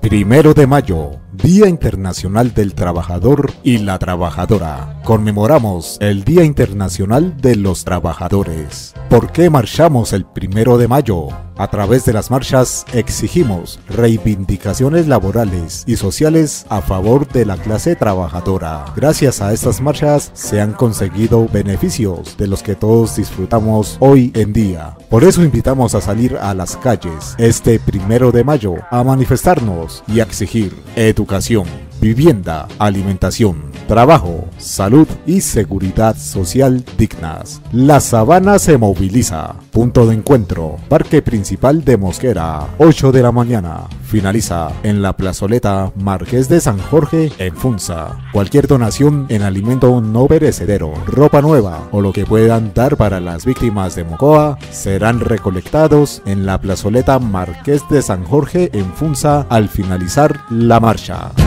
1 de mayo, Día Internacional del Trabajador y la Trabajadora. Conmemoramos el Día Internacional de los Trabajadores. ¿Por qué marchamos el 1 de mayo? A través de las marchas exigimos reivindicaciones laborales y sociales a favor de la clase trabajadora. Gracias a estas marchas se han conseguido beneficios de los que todos disfrutamos hoy en día. Por eso invitamos a salir a las calles este 1 de mayo a manifestarnos y a exigir educación, vivienda, alimentación, trabajo, salud y seguridad social dignas. La Sabana se moviliza. Punto de encuentro, Parque Principal de Mosquera, 8 de la mañana. Finaliza en la plazoleta Marqués de San Jorge en Funza. Cualquier donación en alimento no perecedero, ropa nueva o lo que puedan dar para las víctimas de Mocoa serán recolectados en la plazoleta Marqués de San Jorge en Funza al finalizar la marcha.